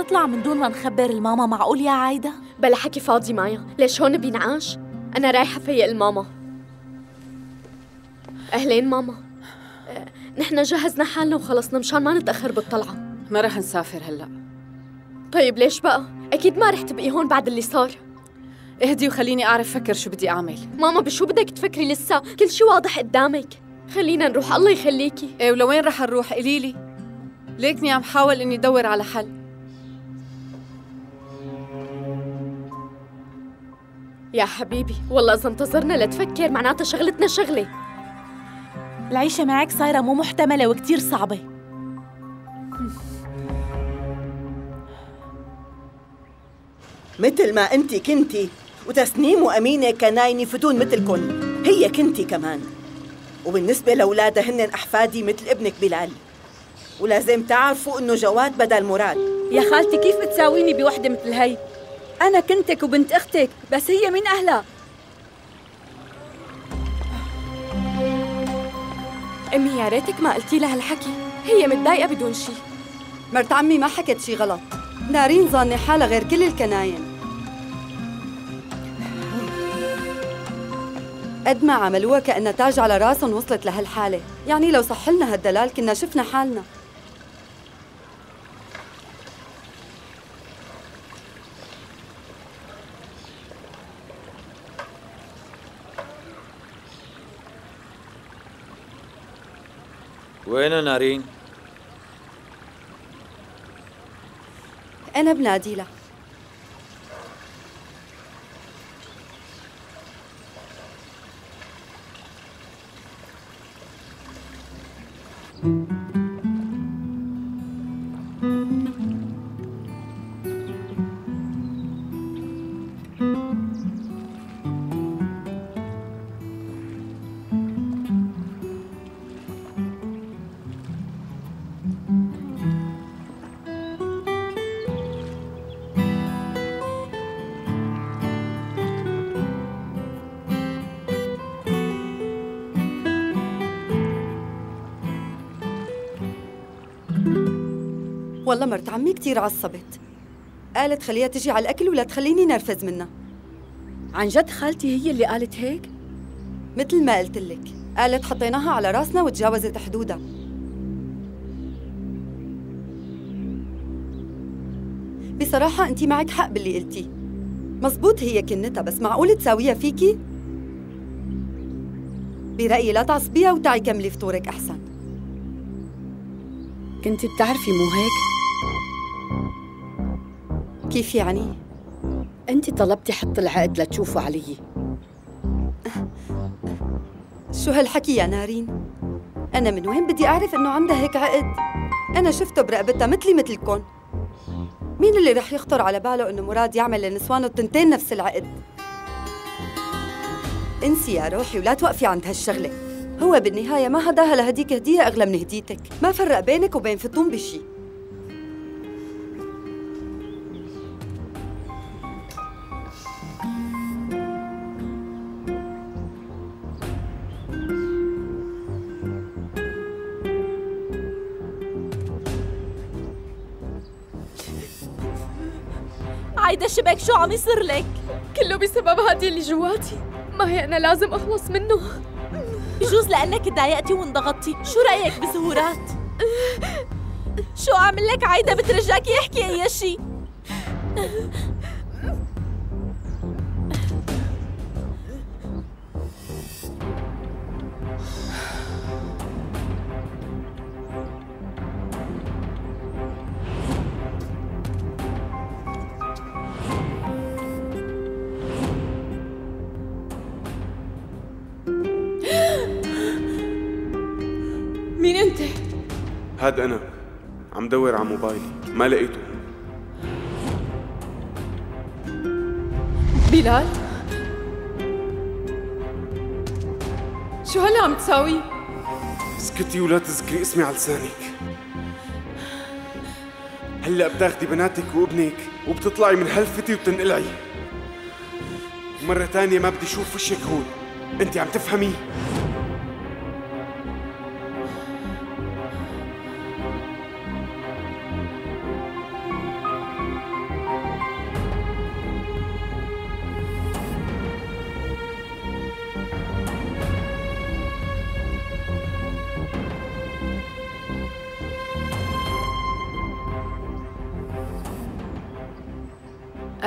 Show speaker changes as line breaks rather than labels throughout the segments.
نطلع من دون ما نخبر الماما، معقول يا عايدة؟
بلا حكي فاضي مايا، ليش هون بينعاش؟ أنا رايحة فيق الماما. أهلين ماما. نحن جهزنا حالنا وخلصنا مشان ما نتأخر بالطلعة.
ما رح نسافر هلأ.
طيب ليش بقى؟ أكيد ما رح تبقي هون بعد اللي صار.
اهدي وخليني أعرف فكر شو بدي أعمل.
ماما بشو بدك تفكري لسه؟ كل شي واضح قدامك. خلينا نروح، الله يخليكي.
ايه ولوين رح نروح؟ قليلي. ليكني عم حاول إني أدور على حل.
يا حبيبي والله إذا انتظرنا لتفكر معناتها شغلتنا شغلة.
العيشة معك صايرة مو محتملة وكتير صعبة.
مثل ما انت كنتي وتسنيم وأمينة كناين يفتون مثلكن، هي كنتي كمان. وبالنسبة لأولادها هن أحفادي مثل ابنك بلال، ولازم تعرفوا إنه جواد بدل مراد.
يا خالتي كيف بتساويني بوحدة مثل هي؟ أنا كنتك وبنت أختك، بس هي من أهلها.
أمي يا ريتك ما قلتي لها هالحكي، هي متضايقة بدون شي.
مرت عمي ما حكت شي غلط، نارين ظانة حالها غير كل الكناين. قد ما عملوها كأنها تاج على راسهم وصلت لهالحالة، يعني لو صح لنا هالدلال كنا شفنا حالنا.
وين نارين؟
أنا بنادي لها. والله مرت عمي كتير عصبت، قالت خليها تجي على الأكل ولا تخليني نرفز منها.
عن جد خالتي هي اللي قالت هيك؟
مثل ما قلت لك، قالت حطيناها على راسنا وتجاوزت حدودها. بصراحة أنتِ معك حق باللي قلتيه، مزبوط هي كنتها، بس معقول تساويها فيكي؟ برأيي لا تعصبيها وتعي كملي فطورك أحسن.
كنتي بتعرفي مو هيك؟
كيف يعني؟
انت طلبتي حط العقد لتشوفوا علي.
شو هالحكي يا نارين؟ أنا من وين بدي أعرف إنه عندها هيك عقد؟ أنا شفته برقبتها مثلي مثلكن. مين اللي رح يخطر على باله إنه مراد يعمل لنسوانه التنتين نفس العقد؟ انسي يا روحي ولا توقفي عند هالشغلة. هو بالنهاية ما هداها لهديك هدية أغلى من هديتك، ما فرق بينك وبين فطوم بشي.
عايدة شبك شو عم يصير لك؟
كله بسبب هادي اللي جواتي، ما هي أنا لازم أخلص منه.
بجوز لأنك تضايقتي وانضغطتي. شو رأيك بزهورات؟ شو أعمل لك عايدة؟ بترجاكي احكي أي شي.
مين أنت؟
هاد أنا عم دور على موبايلي ما لقيته.
بلال؟ شو هلا عم تساوي؟
اسكتي ولا تذكري اسمي على لسانك. هلا بتاخدي بناتك وابنك وبتطلعي من هلفتي وبتنقلعي. مرة تانية ما بدي اشوف وشك هون، انت عم تفهمي؟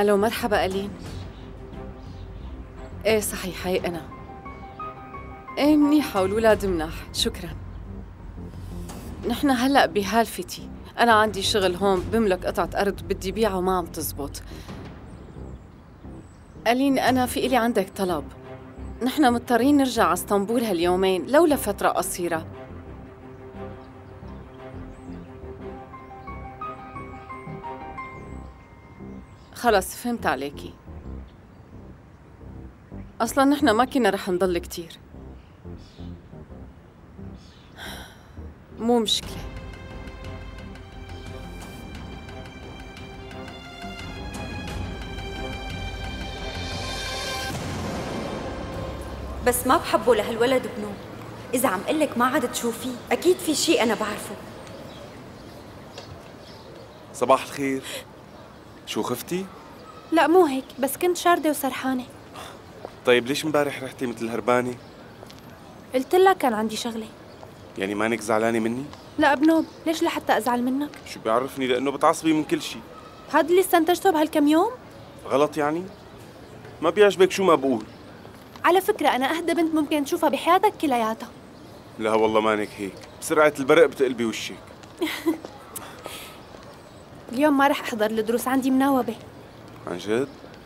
الو، مرحبا ألين. ايه صحيح، هي أنا. ايه منيحة والولاد مناح، شكرا. نحن هلأ بهالفتي، أنا عندي شغل هون بملك قطعة أرض بدي بيعها وما عم تزبط. ألين، أنا في إلي عندك طلب. نحن مضطرين نرجع على اسطنبول هاليومين لولا فترة قصيرة. خلص فهمت عليكي. أصلاً نحن ما كنا رح نضل كتير. مو مشكلة.
بس ما بحبه لهالولد ابنه. إذا عم قلك ما عاد تشوفيه أكيد في شيء أنا بعرفه.
صباح الخير. شو خفتي؟
لا مو هيك، بس كنت شاردة وسرحانة.
طيب ليش امبارح رحتي مثل هربانة؟
قلت لك كان عندي شغلة.
يعني مانك زعلانة مني؟
لا بنوب، ليش لحتى أزعل منك؟
شو بيعرفني، لأنه بتعصبي من كل شيء.
هذا اللي استنتجته بهالكم يوم؟
غلط يعني؟ ما بيعجبك شو ما بقول؟
على فكرة أنا أهدى بنت ممكن تشوفها بحياتك كلياتها.
لا والله مانك هيك، بسرعة البرق بتقلبي وشك.
اليوم ما رح أحضر الدروس، عندي مناوبة.
عن جد؟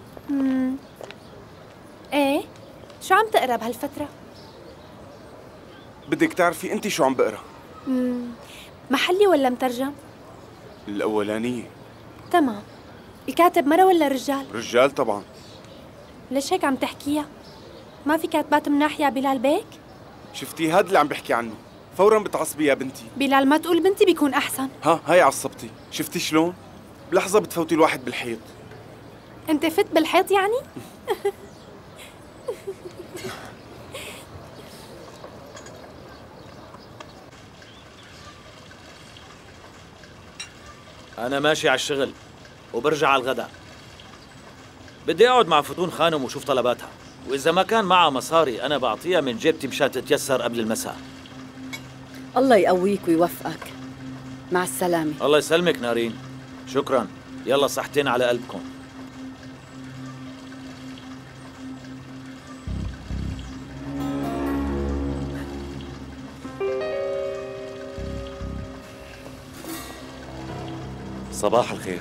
إيه؟ شو عم تقرا بهالفترة؟
بدك تعرفي أنت شو عم بقرا؟
محلي ولا مترجم؟
الأولانية.
تمام. الكاتب مرة ولا رجال؟
رجال طبعا.
ليش هيك عم تحكيها؟ ما في كاتبات مناح يا بلال بيك؟
شفتي هاد اللي عم بحكي عنه، فورا بتعصبي يا بنتي.
بلال ما تقول بنتي بيكون أحسن.
ها هاي عصبتي، شفتي شلون؟ بلحظة بتفوتي الواحد بالحيط.
أنت فت بالحيط يعني؟
أنا ماشي على الشغل وبرجع على الغداء. بدي أقعد مع فتون خانم وشوف طلباتها، وإذا ما كان معها مصاري أنا بعطيها من جيبتي مشان تتيسر قبل المساء.
الله يقويك ويوفقك. مع السلامة.
الله يسلمك نارين. شكرا. يلا صحتين على قلبكم.
صباح الخير.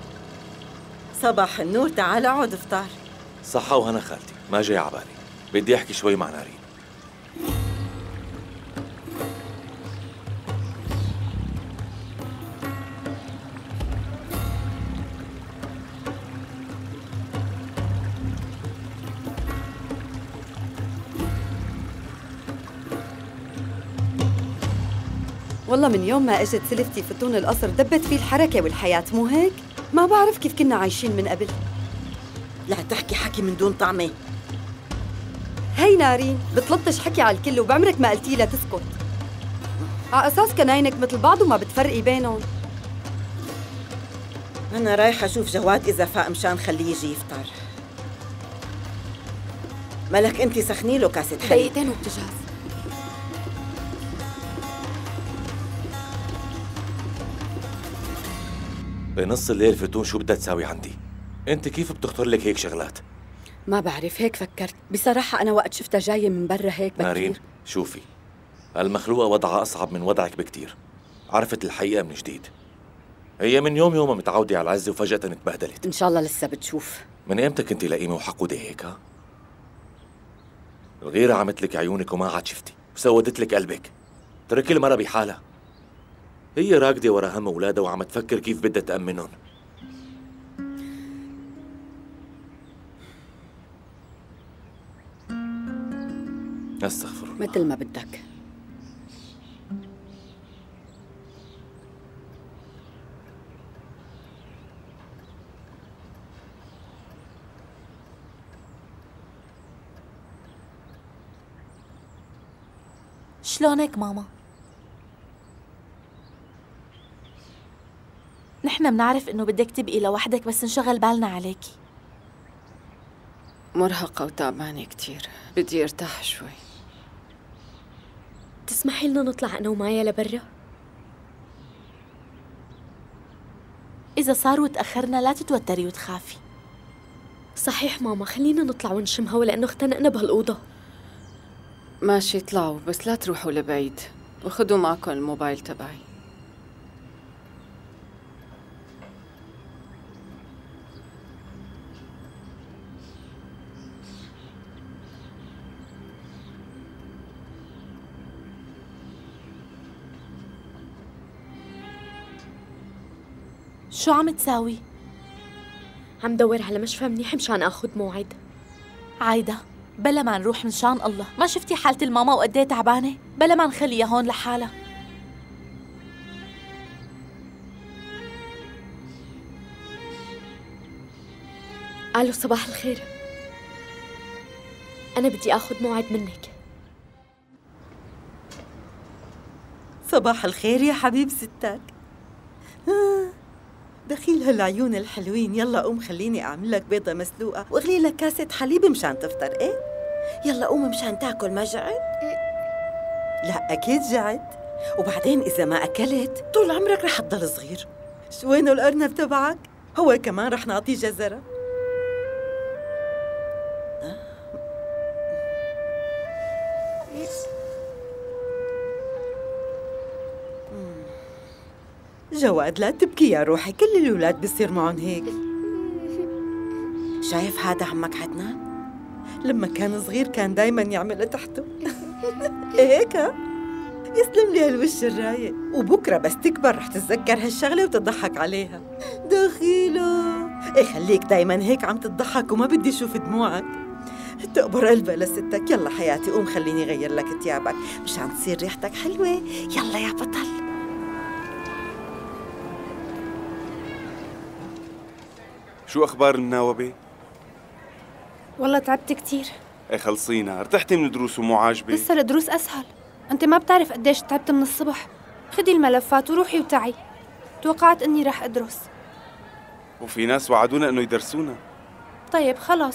صباح النور، تعال اقعد افطر.
صحة وهنا خالتي، ما جاي عبالي، بدي احكي شوي مع نارين.
والله من يوم ما اجت سلفتي فتون القصر دبت فيه الحركة والحياة، مو هيك؟ ما بعرف كيف كنا عايشين من قبل.
لا تحكي حكي من دون طعمة.
هي نارين بتلطش حكي على الكل وبعمرك ما قلتي لها تسكت. على اساس كناينك مثل بعض وما بتفرقي بينهم.
أنا رايحة أشوف جواد إذا فاق مشان خليه يجي يفطر. ملك أنت سخني له كاسة حليب.
دقيقتين وبتجهز.
بنص الليل فتون شو بدها تساوي عندي؟ انت كيف بتخطر لك هيك شغلات؟
ما بعرف، هيك فكرت. بصراحة أنا وقت شفتها جاية من برا هيك بكير.
نارين شوفي، المخلوقة وضعها أصعب من وضعك بكتير. عرفت الحقيقة من جديد. هي من يومها متعودة على العزة وفجأة اتبهدلت.
إن شاء الله لسه بتشوف.
من ايمتى كنتي لئيمة وحقودة هيك ها؟ الغيرة عمت لك عيونك وما عاد شفتي، وسودت لك قلبك. تركي المرة بحالها. هي راكدة ورا هم أولادها وعم تفكر كيف بدها تأمنهم. استغفر الله.
مثل ما بدك.
شلونك ماما؟ نحن بنعرف إنه بدك تبقي لوحدك بس انشغل بالنا عليكي.
مرهقة وتعبانة كتير، بدي ارتاح شوي.
تسمحي لنا نطلع أنا ومايا لبرا؟
إذا صار وتأخرنا لا تتوتري وتخافي.
صحيح ماما، خلينا نطلع ونشم هوا لأنه اختنقنا بهالأوضة.
ماشي اطلعوا، بس لا تروحوا لبعيد، وخدوا معكم الموبايل تبعي.
شو عم تساوي؟
عم دور على مشفى منيح مشان آخد موعد.
عايدة بلا ما نروح من شان الله، ما شفتي حالة الماما وقد ايه تعبانة؟ بلا ما نخليها هون لحالها.
ألو صباح الخير، أنا بدي آخد موعد منك.
صباح الخير يا حبيب ستك. دخيل هالعيون الحلوين. يلا قوم خليني أعمل لك بيضة مسلوقة واغلي لك كاسة حليب مشان تفطر. إيه يلا قوم مشان تاكل. ما جعت؟ لا أكيد جعت. وبعدين إذا ما أكلت طول عمرك رح تضل صغير. شو وينه الأرنب تبعك؟ هو كمان رح نعطيه جزرة. جواد لا تبكي يا روحي، كل الأولاد بصير معهم هيك. شايف هذا عمك عدنان؟ لما كان صغير كان دايما يعمل تحته. هيك يسلم لي هالوش الرايق. وبكرة بس تكبر رح تتذكر هالشغلة وتضحك عليها. دخيلة إيه خليك دايما هيك عم تضحك وما بدي أشوف دموعك. تقبر قلبها لستك. يلا حياتي قوم خليني غير لك ثيابك مشان تصير ريحتك حلوة. يلا يا بطل.
شو أخبار المناوبة؟
والله تعبت كتير.
ايه خلصينا، ارتحتي من الدروس ومو عاجبك؟
لسه الدروس أسهل. أنت ما بتعرف قديش تعبت من الصبح. خدي الملفات وروحي وتعي. توقعت إني رح أدرس.
وفي ناس وعدونا إنه يدرسونا.
طيب خلاص.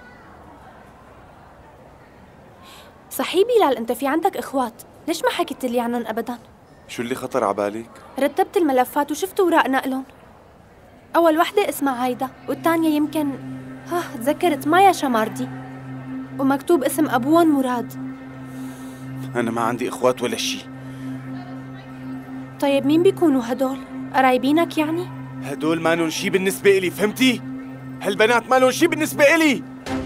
صحيح بلال، أنت في عندك إخوات، ليش ما حكيت لي عنهم أبداً؟
شو اللي خطر عبالك؟
رتبت الملفات وشفت وراء نقلهم. أول وحدة اسمها عايدة، والثانية يمكن تذكرت مايا شماردي، ومكتوب اسم أبوهم مراد.
أنا ما عندي إخوات ولا شي.
طيب مين بيكونوا هدول؟ قرايبينك يعني؟
هدول مالن شي بالنسبة إلي، فهمتي؟ هالبنات مالن شي بالنسبة إلي.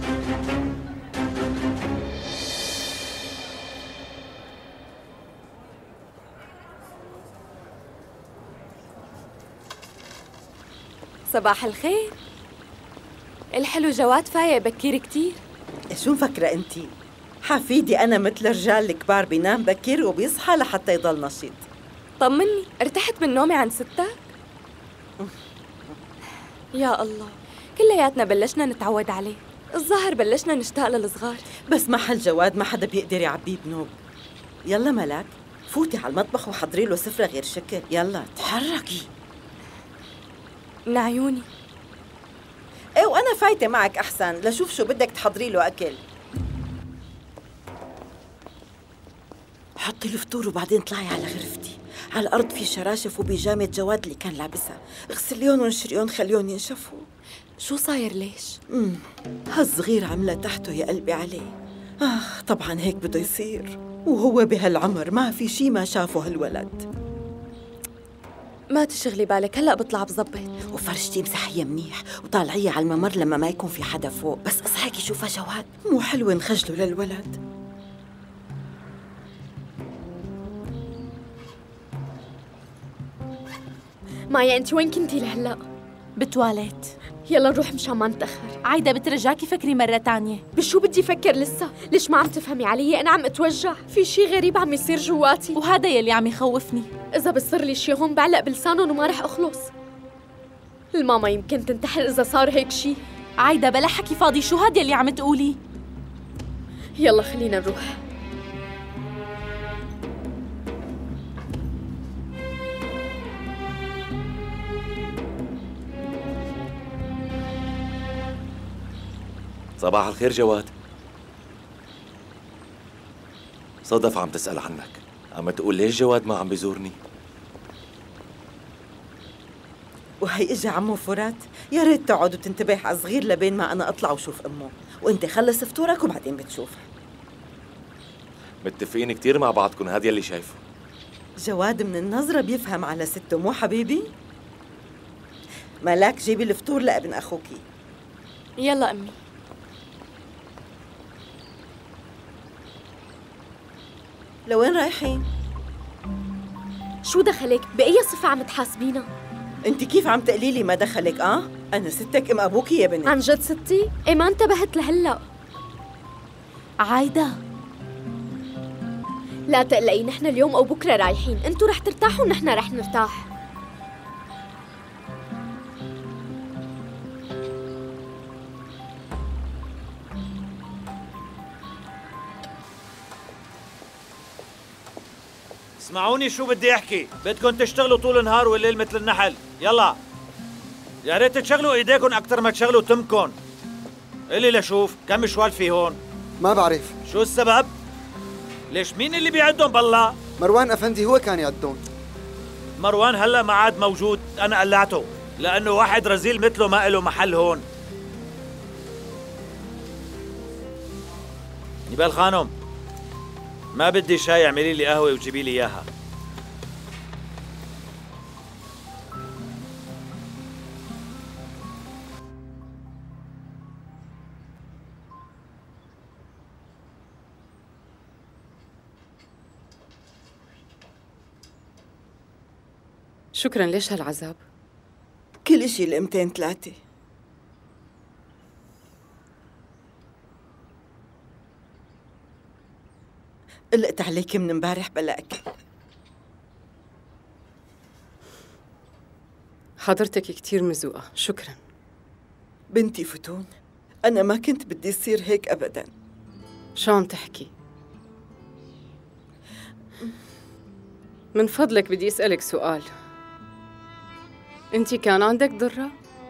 صباح الخير. الحلو جواد فايق بكير كتير.
شو مفكرة انتي؟ حفيدي أنا مثل الرجال الكبار بينام بكير وبيصحى لحتى يضل نشيط.
طمني، ارتحت من نومي عند ستك؟ يا الله، كلياتنا بلشنا نتعود عليه. الظاهر بلشنا نشتاق للصغار.
بس محل جواد ما حدا بيقدر يعبيه بنوب. يلا ملاك فوتي على المطبخ وحضري له سفرة غير شكل. يلا تحركي.
من عيوني.
ايه وانا فايته معك احسن لشوف شو بدك تحضري له اكل. حطي الفطور وبعدين طلعي على غرفتي. على الارض في شراشف وبيجامه جواد اللي كان لابسها، اغسليهم وانشريهم خليهم ينشفوا.
شو صاير ليش؟
هالصغير عملة تحته يا قلبي عليه. طبعا هيك بده يصير، وهو بهالعمر ما في شي ما شافه هالولد.
ما تشغلي بالك، هلأ بطلع بظبط.
وفرشتي مسحيه منيح وطالعيه على الممر لما ما يكون في حدا فوق. بس اصحيكي شوفها جواد، مو حلو نخجله للولد.
مايا انت وين كنتي لهلا؟
بتواليت.
يلا نروح مشان ما نتأخر.
عايدة بترجاكي فكري مرة تانية.
بشو بدي فكر لسه؟ ليش ما عم تفهمي علي؟ أنا عم أتوجع، في شي غريب عم يصير جواتي،
وهذا يلي عم يخوفني.
إذا بصير لي شي هون بعلق بلسانهم وما رح أخلص. الماما يمكن تنتحر إذا صار هيك شي.
عايدة بلا حكي فاضي، شو هاد يلي عم تقولي؟
يلا خلينا نروح.
صباح الخير جواد. صدف عم تسأل عنك، عم تقول ليش جواد ما عم بيزورني؟
وهي اجى عمو فرات، يا ريت تقعد وتنتبه على الصغير لبين ما انا اطلع وشوف امه، وانت خلص فطورك وبعدين بتشوفها.
متفقين كتير مع بعضكم، هذا اللي شايفه.
جواد من النظرة بيفهم على سته، مو حبيبي؟ ملاك جيبي الفطور لابن اخوكي.
يلا أمي.
لوين رايحين؟
شو دخلك؟ بأي صفة عم تحاسبينا؟
انت كيف عم تقلي لي ما دخلك؟ انا ستك ام ابوكي يا بنت.
عن جد ستي؟ ايه ما انتبهت لهلا.
عايدة
لا تقلقي، نحن اليوم او بكره رايحين، انتوا رح ترتاحوا ونحن رح نرتاح.
اسمعوني شو بدي احكي، بدكم تشتغلوا طول النهار والليل مثل النحل، يلا يا ريت تشغلوا ايديكم اكثر ما تشغلوا تمكم. قلي لشوف كم مشوال في هون؟
ما بعرف.
شو السبب؟ ليش مين اللي بيعدهم بالله؟
مروان افندي هو كان يعدهم.
مروان هلا ما عاد موجود، انا قلعته لانه واحد رزيل مثله ما له محل هون. نبال خانم، ما بدي شاي، اعملي لي قهوه وجيبي لي اياها.
شكراً. ليش هالعذاب؟
كل شيء لقمتين ثلاثة. قلقت عليك من امبارح بلا أكل.
حضرتك كتير مزوقة، شكراً.
بنتي فتون، أنا ما كنت بدي يصير هيك أبداً.
شو عم تحكي؟ من فضلك بدي أسألك سؤال. أنتِ كان عندك ضرة؟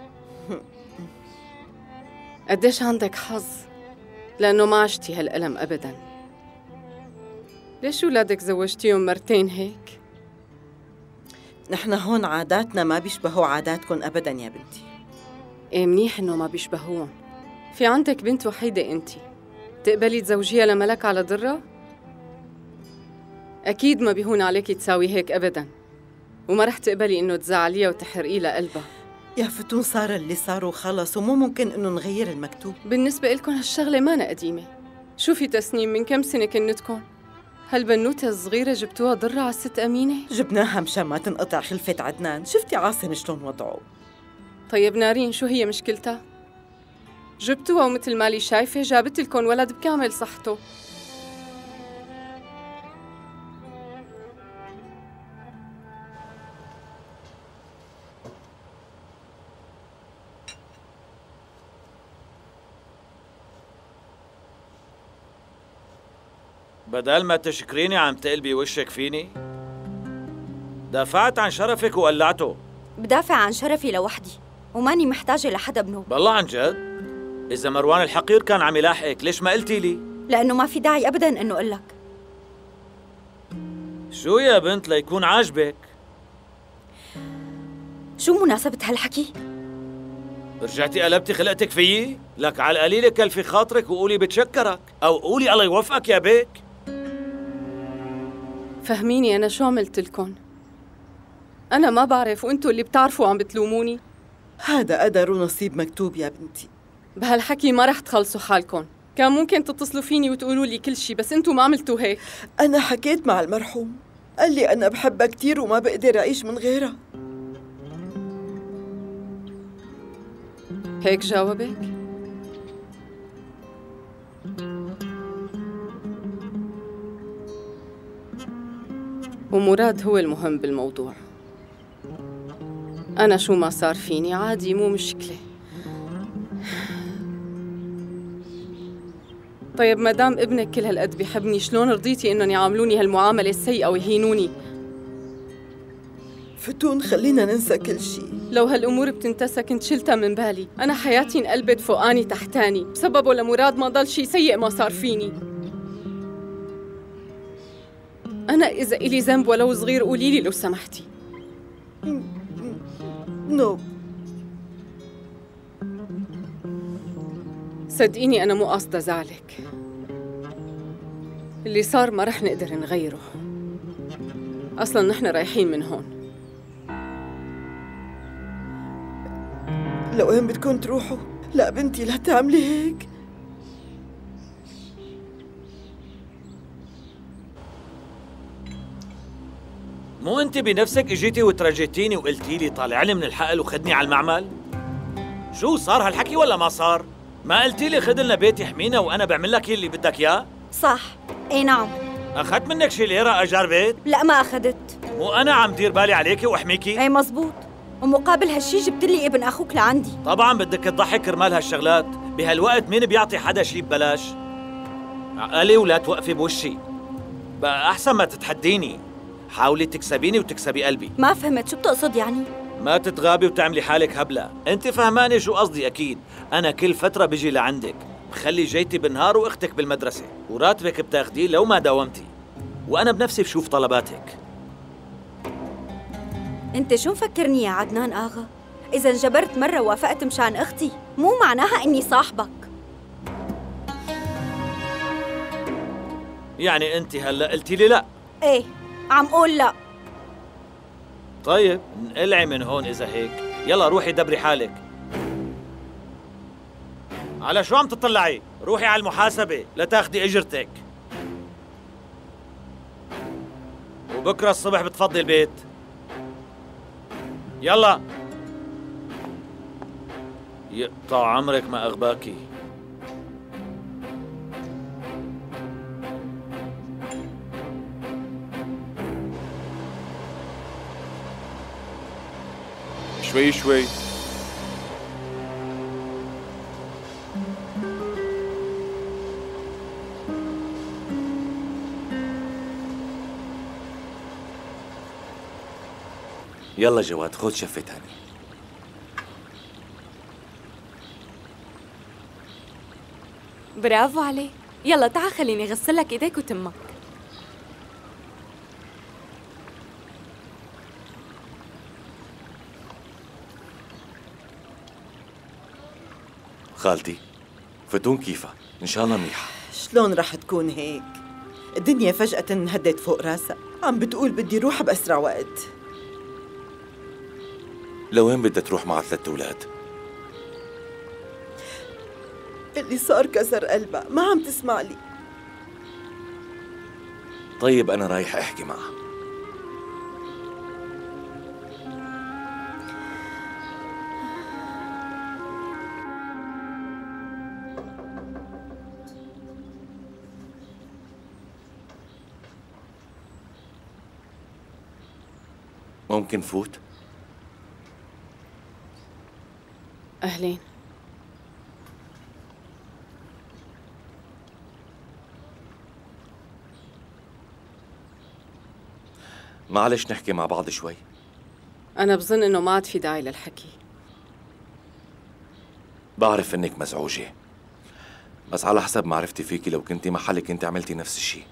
قديش عندك حظ لأنه ما عشتي هالألم أبداً. ليش أولادك زوجتيهم مرتين هيك؟
نحن هون عاداتنا ما بيشبهوا عاداتكم أبداً يا بنتي.
إيه منيح إنه ما بيشبهوهم. في عندك بنت وحيدة أنتِ، تقبلي تزوجيها لملك على ضرة؟ أكيد ما بيهون عليكي تساوي هيك أبداً، وما رح تقبلي إنه تزعليها وتحرقي لها قلبها.
يا فتون صار اللي صار وخلص، ومو ممكن إنه نغير المكتوب.
بالنسبة لكم هالشغلة مانا قديمة. شوفي تسنيم، من كم سنة كنتكم هالبنوتة الصغيرة جبتوها ضرة على الست أمينة؟
جبناها مشان ما تنقطع خلفة عدنان. شفتي عاصم شلون وضعه؟
طيب نارين، شو هي مشكلتها؟ جبتوها ومثل مالي شايفة جابت لكم ولد بكامل صحته.
بدل ما تشكريني عم تقلبي وشك فيني. دافعت عن شرفك وقلعته.
بدافع عن شرفي لوحدي وماني محتاجة لحدا بنوب.
بالله عن جد؟ إذا مروان الحقير كان عم يلاحقك ليش ما قلتي لي؟
لأنه ما في داعي أبداً إنه أقول لك.
شو يا بنت ليكون عاجبك؟
شو مناسبة هالحكي؟
رجعتي قلبتي خلقتك فيي؟ لك على القليلة كلفي خاطرك وقولي بتشكرك، أو قولي الله يوفقك يا بيك.
فهميني أنا شو عملت لكم؟ أنا ما بعرف وأنتوا اللي بتعرفوا عم بتلوموني.
هذا قدر ونصيب مكتوب يا بنتي.
بهالحكي ما رح تخلصوا حالكم. كان ممكن تتصلوا فيني وتقولوا لي كل شيء، بس أنتوا ما عملتوا هيك.
أنا حكيت مع المرحوم، قال لي أنا بحبها كتير وما بقدر أعيش من غيرها.
هيك جاوبك؟ ومراد هو المهم بالموضوع. أنا شو ما صار فيني عادي، مو مشكلة. طيب ما دام ابنك كل هالقد بيحبني، شلون رضيتي إنهم يعاملوني هالمعاملة السيئة ويهينوني؟
فتون خلينا ننسى كل شيء.
لو هالأمور بتنتسى كنت شلتها من بالي. أنا حياتي انقلبت فوقاني تحتاني بسببه لمراد، ما ضل شيء سيء ما صار فيني. أنا إذا إلي ذنب ولو صغير قوليلي لو سمحتي.
نو
صدقيني أنا مو قاصدة زعلك. اللي صار ما رح نقدر نغيره. أصلاً نحن رايحين من هون.
لوين بدكم تروحوا؟ لا بنتي لا تعملي هيك.
مو انت بنفسك اجيتي وترجيتيني وقلتي لي طالع لي من الحقل وخدني على المعمل؟ شو صار هالحكي ولا ما صار؟ ما قلتي لي خذ لنا بيت يحمينا وانا بعمل لك اللي بدك اياه؟
صح. اي نعم.
اخذت منك شي ليره اجار بيت؟
لا ما اخذت.
مو انا عم دير بالي عليكي واحميكي؟
اي مزبوط، ومقابل هالشي جبت لي ابن اخوك لعندي.
طبعا بدك تضحك كرمال هالشغلات، بهالوقت مين بيعطي حدا شي ببلاش؟ عقلي ولا توقفي بوشي. بقى احسن ما تتحديني، حاولي تكسبيني وتكسبي قلبي.
ما فهمت شو بتقصد يعني؟
ما تتغابي وتعملي حالك هبلة، انت فهماني شو قصدي اكيد. انا كل فترة بيجي لعندك، بخلي جيتي بالنهار واختك بالمدرسة، وراتبك بتاخديه لو ما داومتي، وانا بنفسي بشوف طلباتك.
انت شو مفكرني يا عدنان اغا؟ اذا انجبرت مرة وافقت مشان اختي مو معناها اني صاحبك.
يعني انت هلا قلتي لي لا؟
ايه عم قول لا.
طيب انقلعي من هون اذا هيك، يلا روحي دبري حالك. على شو عم تطلعي؟ روحي على المحاسبة لتاخدي اجرتك، وبكره الصبح بتفضي البيت. يلا. يقطع عمرك ما اغباكي.
شوي شوي.
يلا جواد خذ شفة تاني.
برافو عليك. يلا تعال خليني اغسلك ايديك وتمك.
خالتي فتون كيفها؟ إن شاء الله منيحة.
شلون رح تكون هيك؟ الدنيا فجأة انهدت فوق راسها، عم بتقول بدي روح بأسرع وقت.
لوين بدها تروح مع 3 أولاد؟
اللي صار كسر قلبها، ما عم تسمع لي.
طيب أنا رايح أحكي معها. ممكن فوت؟
أهلين.
معلش نحكي مع بعض شوي.
أنا بظن إنه ما عاد في داعي للحكي.
بعرف إنك مزعوجة، بس على حسب معرفتي فيكي لو كنتي محلي كنتي عملتي نفس الشيء.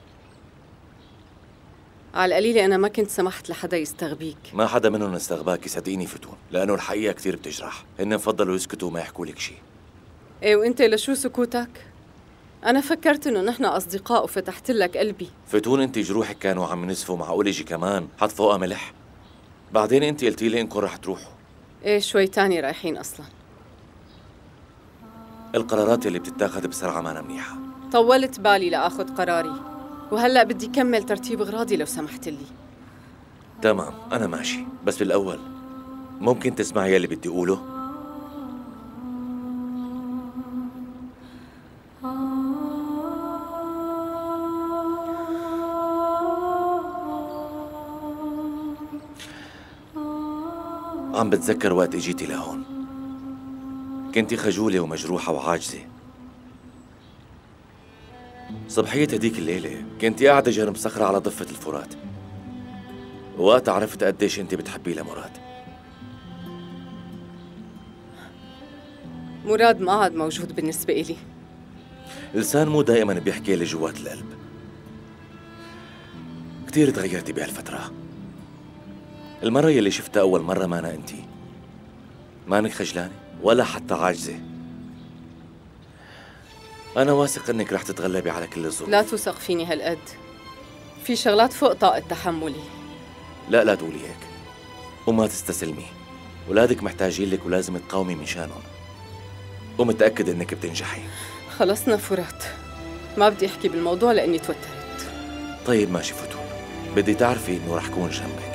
على القليلة أنا ما كنت سمحت لحدا يستغبيك.
ما حدا منهم استغباكي، صدقيني فتون، لأنه الحقيقة كثير بتجرح. هن فضلوا يسكتوا وما يحكوا لك شيء.
إيه وأنت لشو سكوتك؟ أنا فكرت إنه نحن أصدقاء وفتحت لك قلبي.
فتون أنت جروحك كانوا عم ينزفوا، معقول يجي كمان حط فوقها ملح؟ بعدين أنت قلتي لي إنكم رح تروحوا.
إيه شوي تاني رايحين أصلاً.
القرارات اللي بتتاخد بسرعة ما منيحة.
طولت بالي لآخذ قراري، وهلأ بدي كمل ترتيب أغراضي لو سمحت لي.
تمام أنا ماشي، بس بالأول ممكن تسمعي اللي بدي أقوله؟ عم بتذكر وقت اجيتي لهون، كنتي خجولة ومجروحة وعاجزة. صبحية هديك الليلة كنتي قاعدة جنب صخرة على ضفة الفرات، ووقت عرفت قديش انت بتحبيه لمراد.
مراد ما عاد موجود بالنسبة إلي.
اللسان مو دائما بيحكي اللي جوات القلب. كتير تغيرتي بهالفترة. المرة يلي شفتها أول مرة ما أنا أنتي، مانك خجلانة ولا حتى عاجزة. أنا واثق إنك رح تتغلبي على كل الظروف.
لا توثق فيني هالقد، في شغلات فوق طاقة تحملي.
لا تقولي هيك وما تستسلمي. ولادك محتاجين لك ولازم تقاومي مشانهم، ومتأكد إنك بتنجحي.
خلصنا فرات، ما بدي أحكي بالموضوع لأني توترت.
طيب ماشي فتون، بدي تعرفي إنه رح كون جنبك.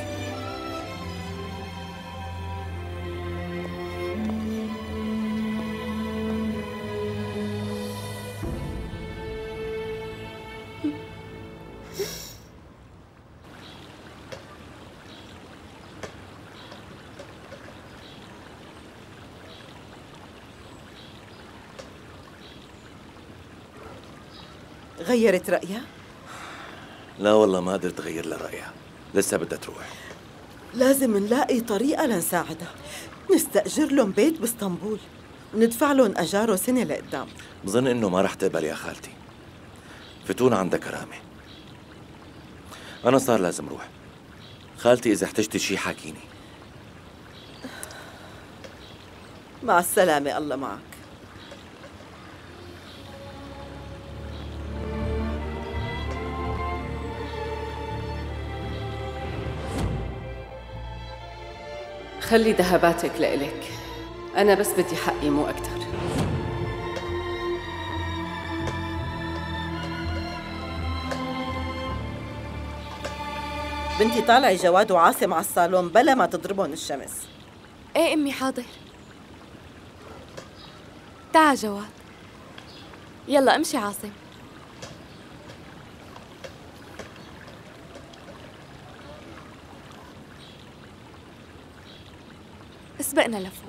غيرت رأيها؟
لا والله ما قدرت أغير لها رأيها، لسه بدها تروح.
لازم نلاقي طريقة لنساعدها. نستأجر لهم بيت باسطنبول وندفع لهم أجاره سنة لقدام.
بظن إنه ما رح تقبل يا خالتي. فتون عندها كرامة. أنا صار لازم روح. خالتي إذا احتجتي شي حاكيني.
مع السلامة، الله معك.
خلي ذهباتك لإلك، أنا بس بدي حقي مو أكتر.
بنتي طالعي جواد وعاصم على الصالون بلا ما تضربهم الشمس.
ايه امي حاضر. تعا جواد، يلا امشي عاصم. اسبقنا لفوق.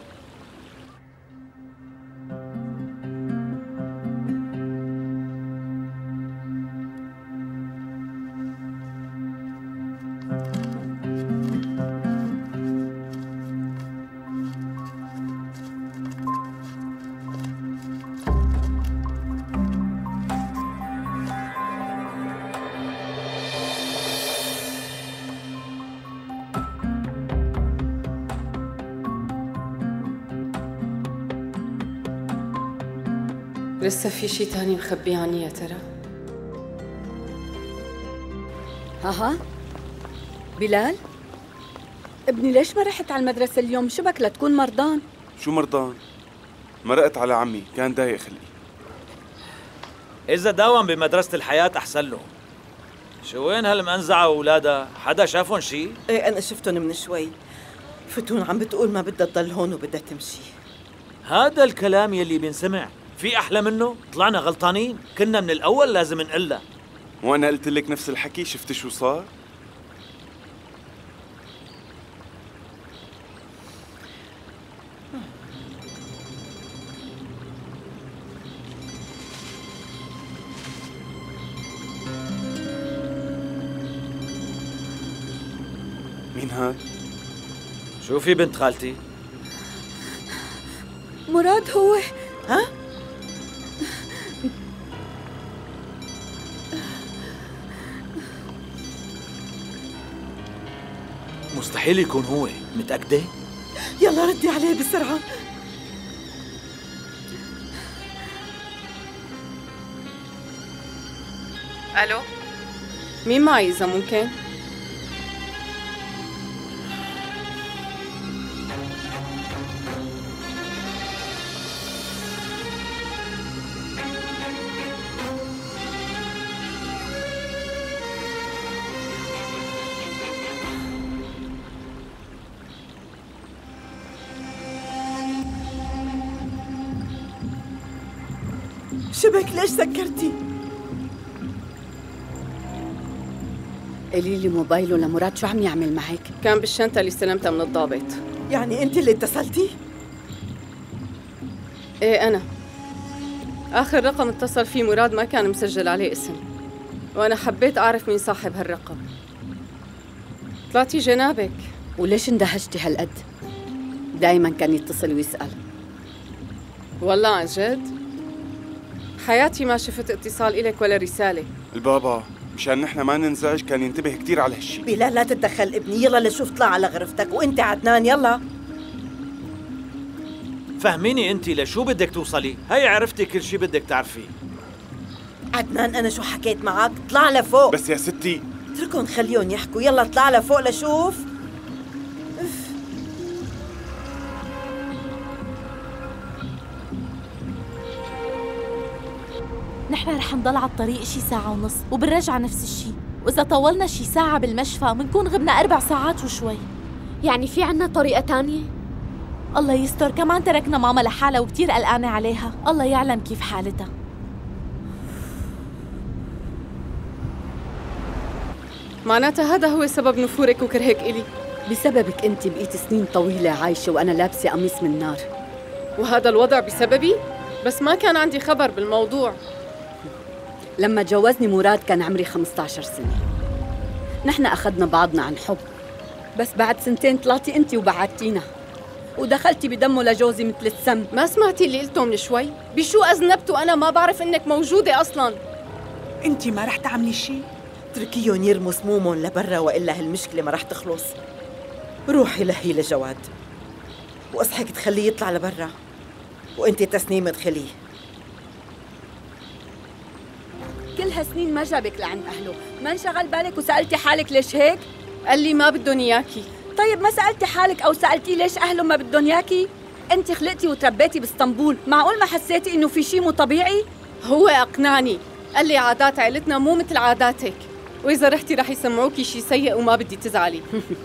لسه في شي تاني مخبيه عني يا ترى؟
ها بلال، ابني ليش ما رحت على المدرسة اليوم؟ شبك لتكون مرضان؟
شو مرضان؟ مرقت على عمي، كان ضايق خلقي.
إذا داوم بمدرسة الحياة أحسن له. شو وين هالمنزعة وولادها؟ حدا شافهم شي؟
ايه أنا شفتهم من شوي. فتون عم بتقول ما بدها تضل هون وبدها تمشي.
هذا الكلام يلي بينسمع في أحلى منه؟ طلعنا غلطانين، كنا من الأول لازم نقلها.
وأنا قلت لك نفس الحكي، شفتي شو صار؟ مين هاد؟
شوفي بنت خالتي.
مراد هو.
ها؟
مستحيل يكون هو، متأكدة؟
يلا ردي عليه بسرعة.
ألو، مين معي إذا ممكن؟
شبك ليش سكرتي؟
قولي لي موبايله لمراد شو عم يعمل معك؟
كان بالشنطة اللي استلمتها من الضابط.
يعني أنت اللي اتصلتي؟
إيه أنا. آخر رقم اتصل فيه مراد ما كان مسجل عليه اسم، وأنا حبيت أعرف مين صاحب هالرقم. طلعتي جنابك.
وليش اندهشتي هالقد؟ دايما كان يتصل ويسأل.
والله عن جد؟ حياتي ما شفت اتصال إلك ولا رسالة.
البابا مشان نحن ما ننزعج كان ينتبه كثير على هالشي.
بلال لا تتدخل ابني، يلا لشوف طلع على غرفتك، وانت عدنان يلا.
فهميني انت لشو بدك توصلي؟ هي عرفتي كل شي بدك تعرفيه.
عدنان أنا شو حكيت معك؟ اطلع لفوق.
بس يا ستي
اتركهم خليهم يحكوا، يلا اطلع لفوق لشوف.
نحن رح نضل على الطريق شي ساعة ونص وبنرجع نفس الشي، وإذا طولنا شي ساعة بالمشفى منكون غبنا 4 ساعات وشوي.
يعني في عنا طريقة تانية؟
الله يستر، كمان تركنا ماما لحالها وكتير قلقانة عليها، الله يعلم كيف حالتها.
معناتها هذا هو سبب نفورك وكرهك إلي.
بسببك انت بقيت سنين طويلة عايشة وأنا لابسة قميص من نار.
وهذا الوضع بسببي؟ بس ما كان عندي خبر بالموضوع.
لما جوزني مراد كان عمري 15 سنة. نحن أخذنا بعضنا عن حب، بس بعد 2 طلعتي انت وبعدتينا ودخلتي بدمه لجوزي مثل السم.
ما سمعتي اللي قلته من شوي؟ بشو أذنبت وأنا ما بعرف إنك موجودة أصلاً؟
انت ما رح تعملي شيء؟ اتركيهم يرموا سمومهم لبرا وإلا هالمشكلة ما رح تخلص. روحي لهي لجواد واصحك تخليه يطلع لبرا، وانت تسنيم ادخليه.
كل هالسنين ما جابك لعند أهله، ما انشغل بالك وسألتي حالك ليش هيك؟
قال لي ما بدهم إياكي.
طيب ما سألتي حالك أو سألتي ليش أهله ما بدهم إياكي؟ أنت خلقتي وتربيتي باسطنبول، معقول ما حسيتي إنه في شيء مو طبيعي؟
هو أقنعني، قال لي عادات عائلتنا مو مثل عاداتك، وإذا رحتي رح يسمعوكي شيء سيء وما بدي تزعلي.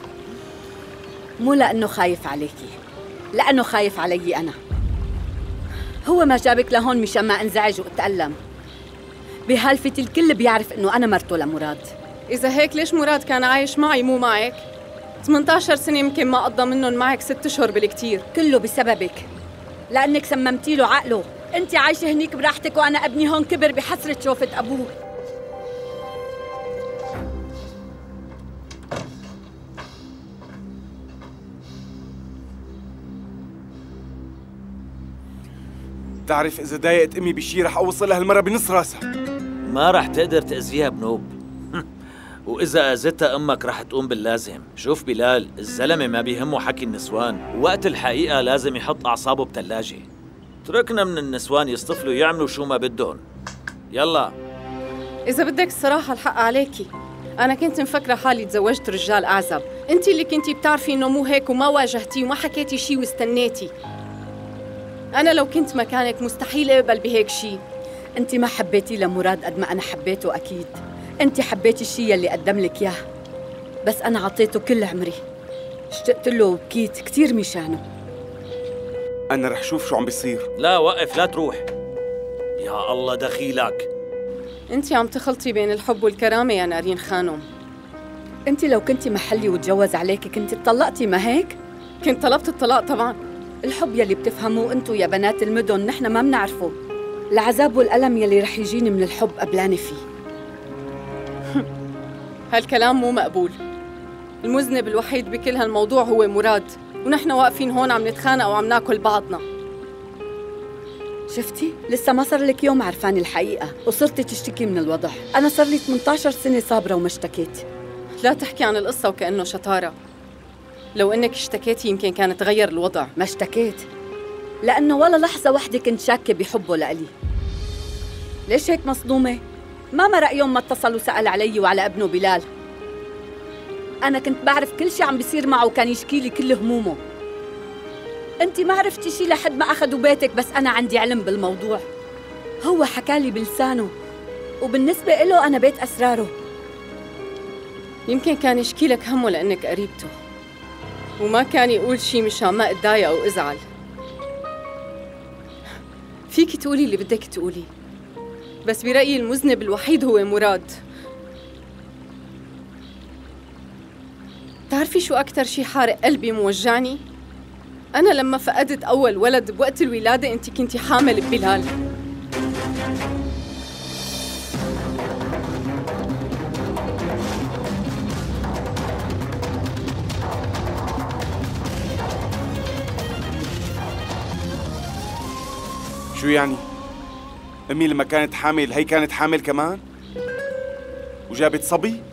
مو لأنه خايف عليكي، لأنه خايف علي أنا. هو ما جابك لهون مشان ما انزعج واتألم. بهالفتي الكل بيعرف إنه أنا مرته لمراد.
إذا هيك ليش مراد كان عايش معي مو معك؟ 18 سنة يمكن ما قضى منهم معك 6 أشهر بالكتير.
كله بسببك، لأنك سممتي له عقله. أنت عايشة هنيك براحتك وأنا ابني هون كبر بحسرة شوفة أبوه.
بتعرف إذا ضايقت أمي بشي رح أوصلها هالمرة بنص راسها.
ما رح تقدر تأذيها بنوب. وإذا أذتها أمك رح تقوم باللازم. شوف بلال، الزلمة ما بيهمه حكي النسوان، وقت الحقيقة لازم يحط أعصابه بتلاجة. تركنا من النسوان يصطفلوا يعملوا شو ما بدهم. يلا.
إذا بدك الصراحة الحق عليكي، أنا كنت مفكرة حالي تزوجت رجال أعزب، أنت اللي كنتي بتعرفي إنه مو هيك وما واجهتي وما حكيتي شي واستنيتي. أنا لو كنت مكانك مستحيل أقبل بهيك شي.
أنت ما حبيتي لمراد قد ما أنا حبيته أكيد. أنت حبيتي الشيء اللي قدم لك إياه، بس أنا عطيته كل عمري. اشتقت له وبكيت كتير مشانه.
أنا رح شوف شو عم بيصير.
لا وقف، لا تروح. يا الله دخيلك.
أنت عم تخلطي بين الحب والكرامة يا نارين خانم.
أنت لو كنتي محلي وتجوز عليك كنتي اتطلقتي، ما هيك؟
كنت طلبت الطلاق طبعاً.
الحب يلي بتفهموه أنتو يا بنات المدن نحن ما بنعرفه. العذاب والألم يلي رح يجيني من الحب قبلاني فيه.
هالكلام مو مقبول. المذنب الوحيد بكل هالموضوع هو مراد، ونحن واقفين هون عم نتخانق وعم ناكل بعضنا.
شفتي؟ لسه ما صار لك يوم عرفاني الحقيقة وصرتي تشتكي من الوضع. أنا صار لي 18 سنة صابرة وما اشتكيت.
لا تحكي عن القصة وكأنه شطارة. لو إنك اشتكيتي يمكن كان تغير الوضع.
ما اشتكيت لأنه ولا لحظة وحدة كنت شاكة بحبه لإلي. ليش هيك مصدومة؟ ما مرق يوم ما اتصل وسأل علي وعلى ابنه بلال. أنا كنت بعرف كل شي عم بيصير معه وكان يشكي لي كل همومه. أنت ما عرفتي شي لحد ما أخذوا بيتك، بس أنا عندي علم بالموضوع. هو حكالي بلسانه، وبالنسبة له أنا بيت أسراره.
يمكن كان يشكي لك همه لأنك قريبته، وما كان يقول شي مشان ما اتضايق أو ازعل. فيكي تقولي اللي بدك تقولي، بس برأيي المذنب الوحيد هو مراد. بتعرفي شو أكتر شي حارق قلبي موجعني؟ أنا لما فقدت أول ولد بوقت الولادة أنت كنتي حامل ببلال.
شو يعني؟ أمي لما كانت حامل هي كانت حامل كمان؟ وجابت صبي؟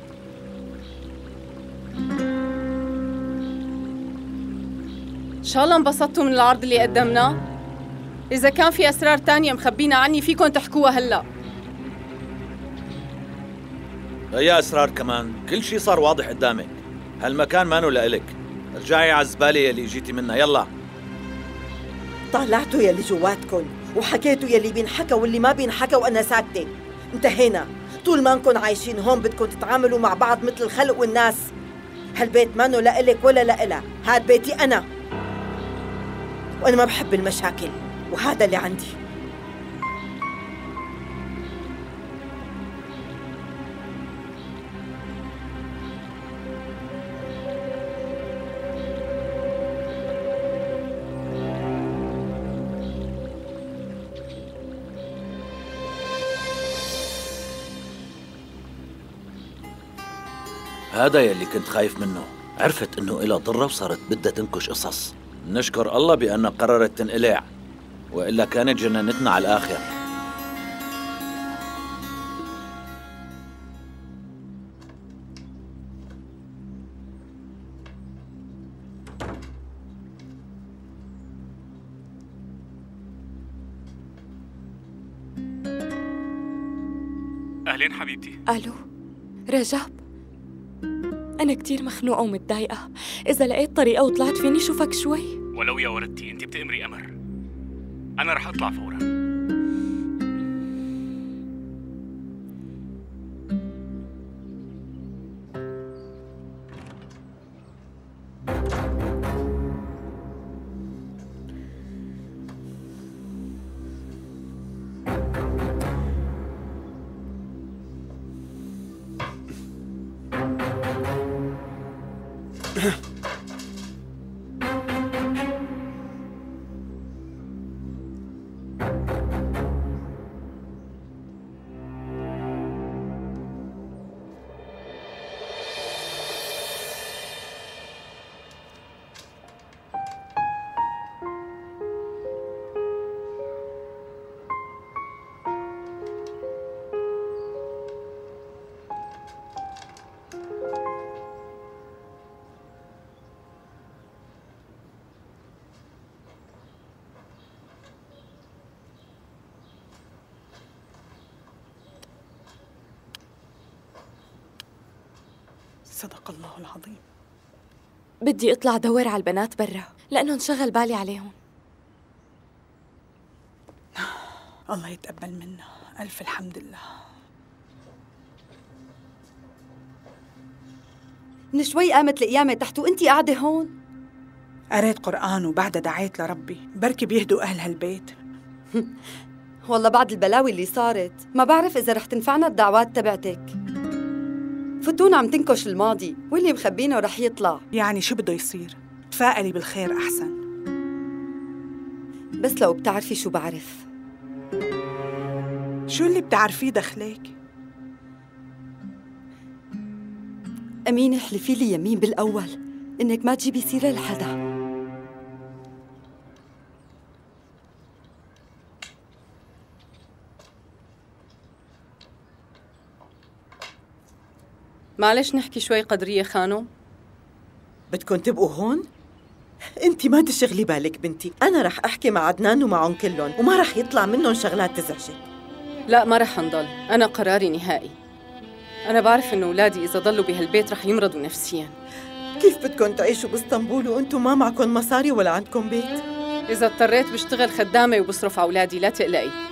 شاء الله انبسطتوا من العرض اللي قدمناه. إذا كان في أسرار تانية مخبينا عني فيكم تحكوها هلأ.
يا أسرار كمان؟ كل شي صار واضح قدامك. هالمكان مانو لإلك. ارجعي على الزبالة يلي جيتي منها. يلا.
طلعتوا يلي جواتكن وحكيتوا يلي بينحكى واللي ما بينحكى وأنا ساكتة. انتهينا. طول ما انكن عايشين هون بدكم تتعاملوا مع بعض مثل الخلق والناس. هالبيت مانو لإلك ولا لإلها، هاد بيتي أنا، وأنا ما بحب المشاكل، وهذا اللي عندي.
هذا يلي كنت خايف منه. عرفت انه إلها ضرة وصارت بدها تنكش قصص. نشكر الله بأنها قررت تنقلع، وإلا كانت جننتنا على الآخر.
أهلين حبيبتي.
ألو رجب، أنا كتير مخنوقة ومتضايقة. إذا لقيت طريقة وطلعت فيني شوفك شوي.
ولو يا ولدتي أنت بتأمري أمر. أنا رح أطلع فورا.
صدق الله العظيم.
بدي اطلع دور على البنات برا لأنه انشغل بالي عليهم.
الله يتقبل منا. ألف الحمد لله.
من شوي قامت القيامة تحت وانتي قاعدة هون.
قريت قرآن وبعدها دعيت لربي، بركي بيهدوا أهل هالبيت.
والله بعد البلاوي اللي صارت ما بعرف إذا رح تنفعنا الدعوات تبعتك. فتون عم تنكش الماضي واللي مخبينه رح يطلع.
يعني شو بده يصير؟ تفائلي بالخير أحسن.
بس لو بتعرفي شو بعرف.
شو اللي بتعرفيه دخلك؟
أمينة احلفي لي يمين بالأول إنك ما تجيبي سيرة لحدا.
معلش نحكي شوي قدرية خانم؟
بدكن تبقوا هون؟ انت ما تشغلي بالك بنتي، أنا رح أحكي مع عدنان ومعهم كلهم وما رح يطلع منهم شغلات تزعجك.
لا ما رح نضل، أنا قراري نهائي. أنا بعرف إنه أولادي إذا ضلوا بهالبيت رح يمرضوا نفسياً.
كيف بدكن تعيشوا باسطنبول وأنتم ما معكم مصاري ولا عندكم بيت؟
إذا اضطريت بشتغل خدامة وبصرف على أولادي، لا تقلقي.